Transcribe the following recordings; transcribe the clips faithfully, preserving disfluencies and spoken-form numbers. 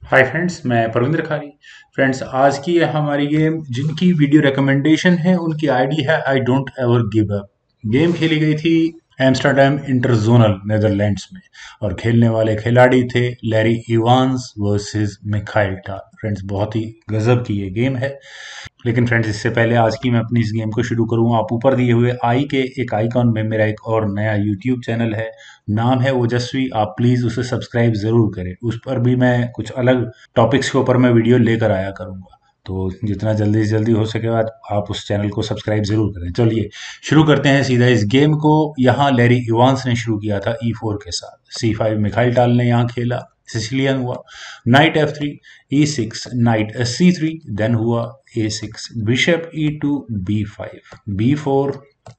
Hi friends, मैं परविंद्र खारी। Friends, आज की ये हमारी गेम जिनकी वीडियो रिकमेंडेशन है उनकी आईडी है I don't ever give up. Game खेली गई थी एम्स्टरडेम इंटरजोनल नेदरलैंड्स में और खेलने वाले खिलाड़ी थे Larry Evans versus Mikhail Tal. Friends, बहुत ही गजब की ये गेम है। लेकिन फ्रेंड्स, इससे पहले आज की मैं अपनी इस गेम को शुरू करूँ, आप ऊपर दिए हुए आई के एक आइकॉन में मेरा एक और नया यूट्यूब चैनल है, नाम है ओजस्वी। आप प्लीज़ उसे सब्सक्राइब ज़रूर करें। उस पर भी मैं कुछ अलग टॉपिक्स के ऊपर मैं वीडियो लेकर आया करूँगा, तो जितना जल्दी से जल्दी हो सके आप, आप उस चैनल को सब्सक्राइब ज़रूर करें। चलिए शुरू करते हैं सीधा इस गेम को। यहाँ लैरी इवांस ने शुरू किया था ई फोर के साथ। सी फाइव मिखाइल टाल ने यहाँ खेला, सिसिलियन हुआ। Knight f three, e six, knight c three, then हुआ a six, bishop e two, b five, b four,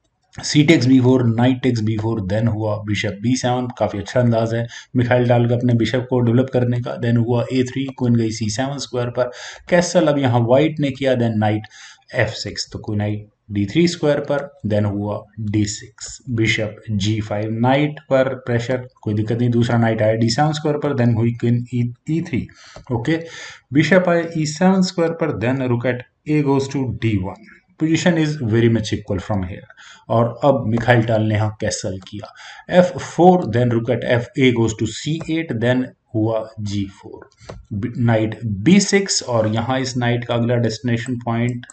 c takes b four, knight takes b four, then हुआ bishop b seven. काफी अच्छा अंदाज है Mikhail डाल का अपने bishop को डेवलप करने का। देन हुआ ए थ्री, क्वीन गई सी सेवन स्क्वायर पर, कैसल अब यहाँ व्हाइट ने किया। देन नाइट एफ सिक्स, तो क्वीन आई डी थ्री स्क्वायर पर। देन हुआ d six, bishop g five, knight पर प्रेशर, कोई दिक्कत नहीं, दूसरा नाइट आया डी सेवन स्क्वायर पर। देन हुई queen e three, okay, bishop आया ई सेवन स्क्वायर पर। Then rook at a goes to d one, position is very much equal from here. और अब मिखाइल टाल ने यहाँ कैसल किया f four, then rook at f a goes to c eight, then हुआ g four, knight b six. और यहाँ इस नाइट का अगला destination point,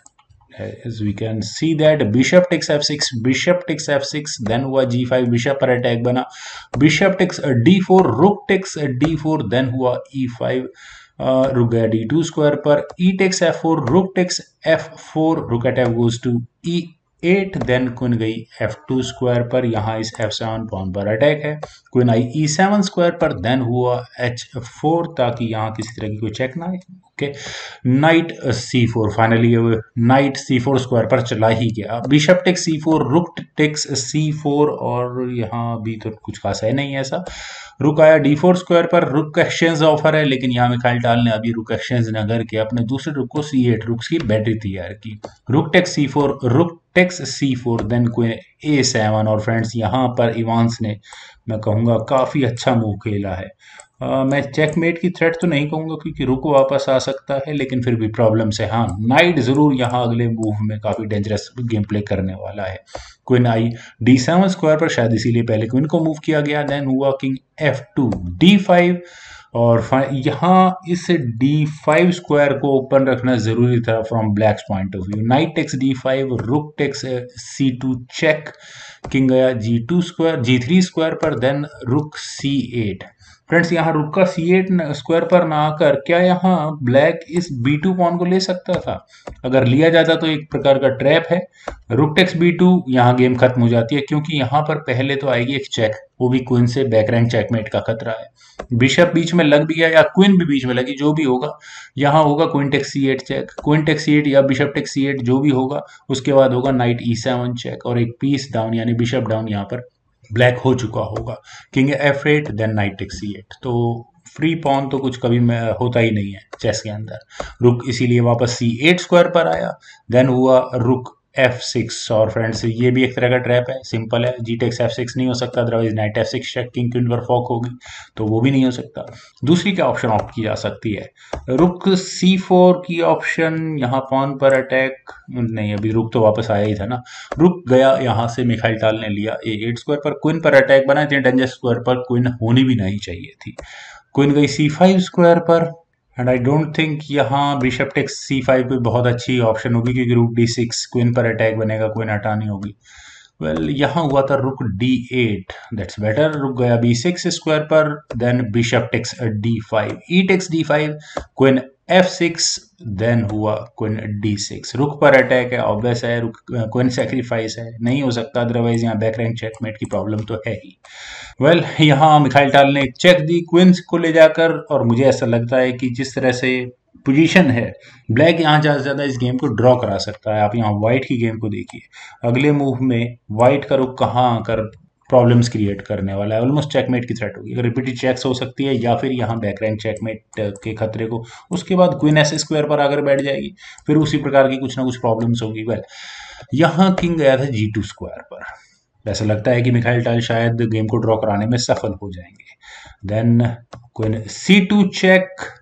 as we can see that bishop takes f six, bishop takes f six, then हुआ g five, bishop पर attack बना, bishop takes d four, rook takes d four, then हुआ e five, रुक गया d two square पर, e takes f four, rook takes f four, rook at f goes to e eight, then queen गई f two square पर, यहाँ इस f seven pawn पर attack है, queen आई e seven square पर, then हुआ एच फोर ताकि यहाँ किसी तरह की कोई चेक ना आए, okay, knight c four, finally knight c four square पर चला ही गया, bishop takes c four, rook takes c four, और यहाँ भी तो कुछ खास है नहीं ऐसा, रुक आया डी फोर स्क्वायर पर, रुक एक्सचेंज ऑफर है, लेकिन यहाँ मिखाइल टाल ने अभी रुक एक्सचेंज न करके अपने दूसरे रुक को सी एट, रुक्स की बैटरी तैयार की, rook takes c four, rook takes c four, then queen a seven. और फ्रेंड्स, यहाँ पर इवांस ने, मैं कहूँगा, काफ़ी अच्छा मूव खेला है। Uh, मैं चेकमेट की थ्रेट तो नहीं कहूंगा क्योंकि रुक वापस आ सकता है, लेकिन फिर भी प्रॉब्लम से, हाँ, नाइट जरूर यहाँ अगले मूव में काफी डेंजरस गेम प्ले करने वाला है। क्वीन आई डी सेवन स्क्वायर पर, शायद इसीलिए पहले क्वीन को मूव किया गया। देन हुआ king f two, d five, और यहाँ इस डी फाइव स्क्वायर को ओपन रखना जरूरी था from black's point of view. Knight takes d five, rook takes c two check, king गया g two square, g three square पर, then rook c eight. Friends, यहाँ रुक का सी एट स्क्वायर पर ना आकर क्या यहाँ ब्लैक इस बी टू पॉन को ले सकता था? अगर लिया जाता तो एक प्रकार का ट्रैप है। रुक टेक्स बी टू, यहाँ गेम खत्म हो जाती है क्योंकि यहाँ पर पहले तो आएगी एक चेक, वो भी क्वीन से बैक रैंक चेकमेट का खतरा है। बिशप बीच में लग भी गया या क्वीन भी बीच में लगी, जो भी होगा, यहाँ होगा queen takes c eight check, queen takes c eight या बिशप टेक्स सी एट, जो भी होगा, उसके बाद होगा नाइट ई सेवन चेक, और एक पीस डाउन यानी बिशप डाउन यहाँ पर ब्लैक हो चुका होगा। King f eight, then knight takes c eight, तो फ्री पॉन तो कुछ कभी में होता ही नहीं है चेस के अंदर। रुक इसीलिए वापस सी एट स्क्वायर पर आया, देन हुआ रुक एफ सिक्स। और फ्रेंड्स, ये भी एक तरह का ट्रैप है, सिंपल है, जी टेक्स एफ सिक्स नहीं हो सकता, otherwise knight f six check, king queen पर फॉक होगी, तो वो भी नहीं हो सकता। दूसरी क्या ऑप्शन ऑप्ट की जा सकती है? रुक सी फोर की ऑप्शन, यहाँ पॉन पर अटैक नहीं, अभी रुक तो वापस आया ही था ना, रुक गया यहाँ से, मिखाइल टाल ने लिया ए एट स्क्वायर पर, क्वीन पर अटैक बना, इतने डेंजर स्क्वायर पर क्वीन होनी भी नहीं चाहिए थी, क्वीन गई सी फाइव स्क्वायर पर, एंड आई डोंट थिंक यहाँ बिशप टेक्स सी फाइव कोई बहुत अच्छी ऑप्शन होगी क्योंकि रुक डी सिक्स, क्वीन पर अटैक बनेगा, क्वीन हटानी होगी। वेल well, यहाँ हुआ था रुक D eight, that's better, rook गया बी सिक्स स्क्वायर पर, then bishop takes d five, e takes d five, queen f six, then हुआ क्वीन डी सिक्स, रुक पर अटैक है, ऑब्वियस है, रुक क्वीन सैक्रिफाइस है, नहीं हो सकता, अदरवाइज यहाँ बैक रैंक चेकमेट की प्रॉब्लम तो है ही। वेल well, यहाँ मिखाइल टाल ने चेक दी क्वींस को ले जाकर, और मुझे ऐसा लगता है कि जिस तरह से पोजीशन है, ब्लैक यहाँ ज्यादा से ज्यादा इस गेम को ड्रॉ करा सकता है। आप यहाँ व्हाइट की गेम को देखिए, अगले मूव में व्हाइट का रुक कहाँ आकर प्रॉब्लम्स क्रिएट करने वाला है, ऑलमोस्ट चेकमेट की थ्रेट होगी, रिपीटेड चेक्स हो सकती है या फिर यहाँ बैक रैंक चेकमेट के खतरे को, उसके बाद क्वीन एस स्क्वायर पर आकर बैठ जाएगी, फिर उसी प्रकार की कुछ ना कुछ प्रॉब्लम्स होंगी। वेल, यहाँ किंग गया था जी टू स्क्वायर पर, ऐसा लगता है कि मिखाइल टाल शायद गेम को ड्रॉ कराने में सफल हो जाएंगे। Then queen c two check,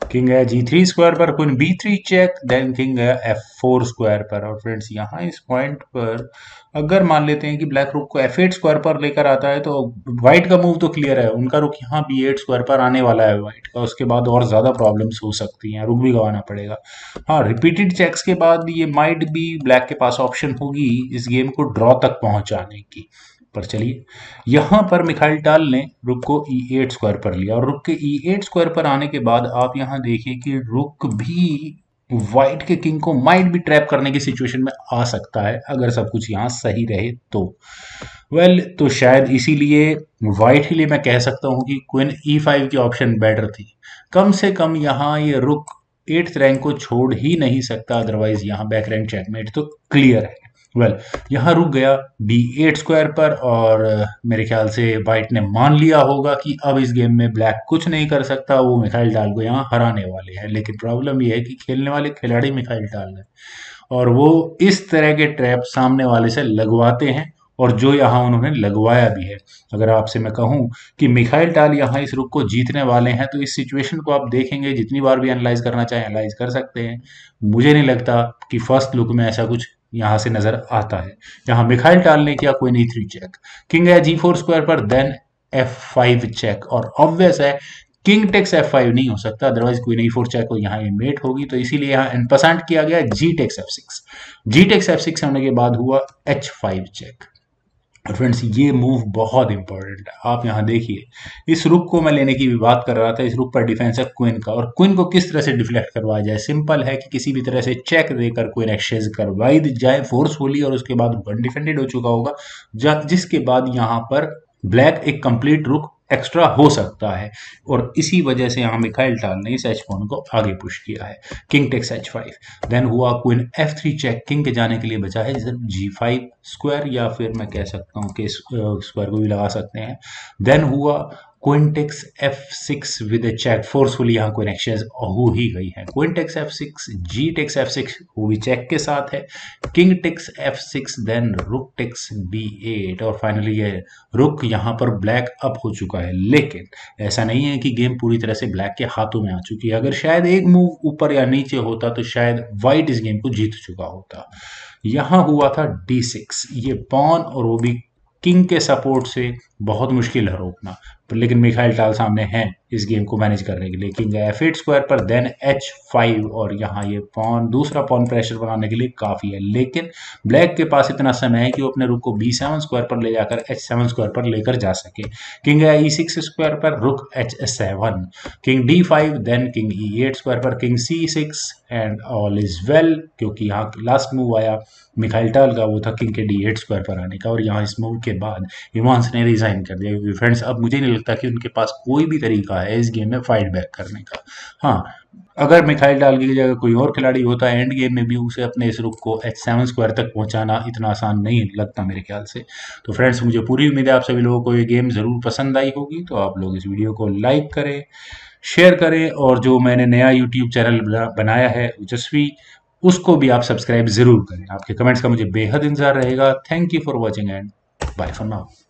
king है जी थ्री स्क्वायर पर, queen b three check, then king है एफ फोर स्क्वायर पर। और फ्रेंड्स यहाँ इस पॉइंट पर अगर मान लेते हैं कि ब्लैक रुक को एफ एट स्क्वायर पर लेकर आता है तो व्हाइट का मूव तो क्लियर है, उनका रुक यहाँ बी एट स्क्वायर पर आने वाला है व्हाइट का, उसके बाद और ज्यादा प्रॉब्लम्स हो सकती हैं, रुक भी गंवाना पड़ेगा। हाँ, रिपीटेड चेक्स के बाद ये माइट भी ब्लैक के पास ऑप्शन होगी इस गेम को ड्रॉ तक पहुंचाने की। पर चलिए, यहां पर मिखाइल टाल ने रुक को ई एट स्क्वायर पर लिया, और रुक के ई एट स्क्वायर पर आने के बाद आप यहां देखिए कि रुक भी व्हाइट के किंग को माइट भी ट्रैप करने की सिचुएशन में आ सकता है अगर सब कुछ यहां सही रहे तो। वेल well, तो शायद इसीलिए व्हाइट के लिए मैं कह सकता हूं कि क्वीन ई फाइव की ऑप्शन बेटर थी। कम से कम यहाँ ये रुक एट्थ रैंक को छोड़ ही नहीं सकता, अदरवाइज यहाँ बैक रैंक चेकमेट तो क्लियर है। वेल well, यहाँ रुक गया बी एट स्क्वायर पर, और मेरे ख्याल से वाइट ने मान लिया होगा कि अब इस गेम में ब्लैक कुछ नहीं कर सकता, वो मिखाइल टाल को यहाँ हराने वाले हैं। लेकिन प्रॉब्लम ये है कि खेलने वाले खिलाड़ी मिखाइल टाल है, और वो इस तरह के ट्रैप सामने वाले से लगवाते हैं, और जो यहाँ उन्होंने लगवाया भी है। अगर आपसे मैं कहूं कि मिखाइल टाल यहाँ इस रुक को जीतने वाले हैं, तो इस सिचुएशन को आप देखेंगे, जितनी बार भी एनालाइज करना चाहें एनालाइज कर सकते हैं। मुझे नहीं लगता कि फर्स्ट लुक में ऐसा कुछ यहाँ से नजर आता है। यहाँ मिखाइल टाल ने किया queen e three check, king है जी फोर स्क्वायर पर, देन एफ फाइव चेक, और ऑब्वियस है किंग टेक्स एफ फाइव नहीं हो सकता, otherwise queen e four check को यहाँ ये मेट होगी, तो इसीलिए यहाँ एनपसंट किया गया g takes f six. G takes f six होने के बाद हुआ एच फाइव चेक। और फ्रेंड्स ये मूव बहुत इंपॉर्टेंट है, आप यहाँ देखिए, इस रुक को मैं लेने की भी बात कर रहा था, इस रुक पर डिफेंस है क्वीन का, और क्वीन को किस तरह से डिफ्लेक्ट करवाया जाए, सिंपल है कि किसी भी तरह से चेक देकर क्वीन एक्सचेंज करवाई जाए फोर्सफुली, और उसके बाद रुक अनडिफेंडेड हो चुका होगा, जिसके बाद यहाँ पर ब्लैक एक कंप्लीट रुक एक्स्ट्रा हो सकता है, और इसी वजह से यहाँ मिखाइल टाल ने इस एच पॉन को आगे पुश किया है। King takes h five, then हुआ queen f three check, king के जाने के लिए बचा है सिर्फ जी फाइव स्क्वायर, या फिर मैं कह सकता हूँ कि स्क्वायर को भी लगा सकते हैं। देन हुआ queen takes f six with a check, forcefully यहाँ क्वीन एक्सचेंज हो ही गई है। Queen takes f six, g takes f six, वो भी चेक के साथ है। King takes f six, then rook takes b eight, और फाइनली ये रुक यहाँ पर ब्लैक अप हो चुका है। लेकिन ऐसा नहीं है कि गेम पूरी तरह से ब्लैक के हाथों में आ चुकी है, अगर शायद एक मूव ऊपर या नीचे होता तो शायद व्हाइट इस गेम को जीत चुका होता। यहाँ हुआ था डी सिक्स, ये पॉन, और वो भी किंग के सपोर्ट से बहुत मुश्किल है रोकना, लेकिन मिखाइल टाल सामने हैं इस गेम को मैनेज करने के लिए। किंग एफ एट स्क्वायर पर, देन एच फाइव, और यहाँ ये पॉन, दूसरा पॉन प्रेशर बनाने के लिए काफी है, लेकिन ब्लैक के पास इतना समय है कि वो अपने रुक को बी सेवन स्क्वायर पर ले जाकर एच सेवन स्क्वायर पर लेकर जा सके। किंग है ई सिक्स स्क्वायर पर, rook h seven, king d five, then king e eight square पर, king c six, and all is well, क्योंकि यहाँ लास्ट मूव आया मिखाइल टाल का, वो था किंग के डी एट स्क्वायर पर आने का, और यहाँ इस मूव के बाद इवांस ने रिजाइन कर दिया, क्योंकि फ्रेंड्स अब मुझे नहीं लगता कि उनके पास कोई भी तरीका है इस गेम में फाइट बैक करने का। हाँ, अगर मिखाइल टाल की जगह कोई और खिलाड़ी होता एंड गेम में भी, उसे अपने इस रुक को एच सेवन स्क्वायर तक पहुंचाना इतना आसान नहीं लगता मेरे ख्याल से। तो फ्रेंड्स मुझे पूरी उम्मीद है आप सभी लोगों को ये गेम जरूर पसंद आई होगी, तो आप लोग इस वीडियो को लाइक करें, शेयर करें, और जो मैंने नया यूट्यूब चैनल बनाया है ओजस्वी, उसको भी आप सब्सक्राइब जरूर करें। आपके कमेंट्स का मुझे बेहद इंतजार रहेगा। Thank you for watching and bye for now.